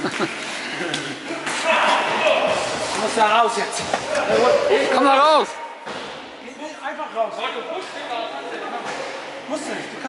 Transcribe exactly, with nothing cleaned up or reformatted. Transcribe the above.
Du musst da raus jetzt. Komm da raus! Geh einfach raus. Musst du nicht.